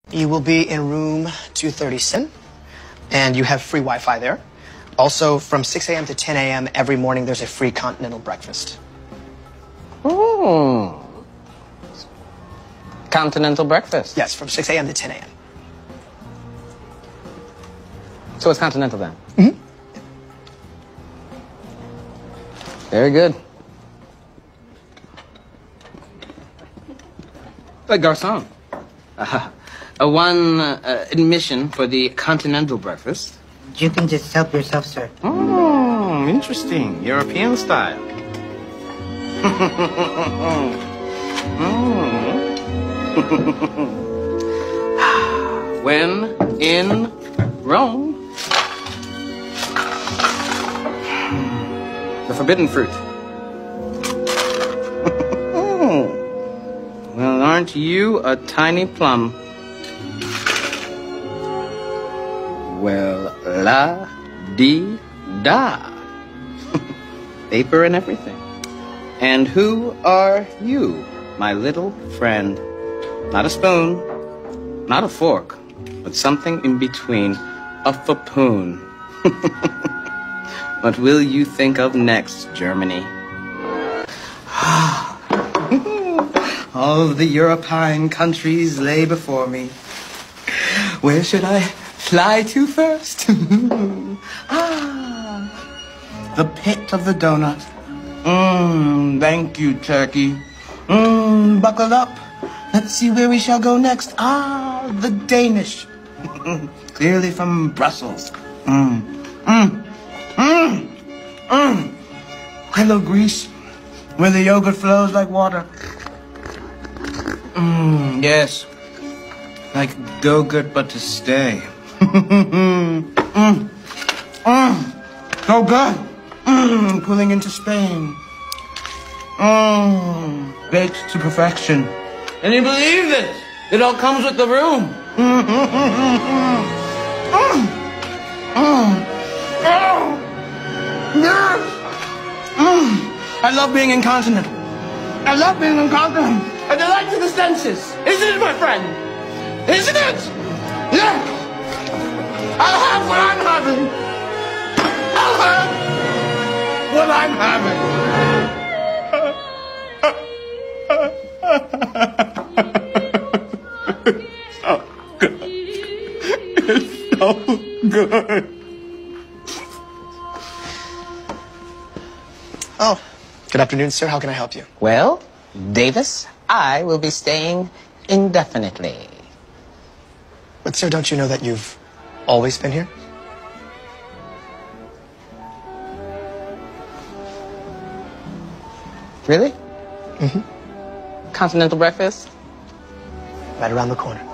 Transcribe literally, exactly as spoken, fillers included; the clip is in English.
You will be in room two thirty-seven, and you have free Wi-Fi there. Also, from six a m to ten a m every morning, there's a free continental breakfast. Hmm. Continental breakfast? Yes, from six a m to ten a m So it's continental then? Mm-hmm. Very good. Hey, garçon. Uh, uh, one uh, admission for the continental breakfast. You can just help yourself, sir. Oh, interesting. European style. When in Rome, the forbidden fruit. Well, aren't you a tiny plum? Well, la dee da. Paper and everything. And who are you, my little friend? Not a spoon, not a fork, but something in between. A fapoon. What will you think of next, Germany? All of the European countries lay before me. Where should I fly to first? Ah, the pit of the donut. Mmm, thank you, Turkey. Mmm, buckle up. Let's see where we shall go next. Ah, the Danish. Clearly from Brussels. Mmm, mmm, mmm, mmm. Hello, Greece, where the yogurt flows like water. Mmm, yes. Like go-gurt, but to stay. Mmm, mmm, so good. Mmm, pulling into Spain. Mmm, baked to perfection. Can you believe it? It all comes with the room. Mmm, mmm, mmm, mmm, mmm, mmm, mmm, yes. Mmm, I love being incontinent. I love being incontinent. A delight to the senses. Isn't it, my friend? Isn't it? Yes. I'll have what I'm having. I'll have what I'm having. So good. It's so good. Oh, good afternoon, sir. How can I help you? Well, Davis, I will be staying indefinitely. But, sir, don't you know that you've always been here? Really? Mm-hmm. Continental breakfast? Right around the corner.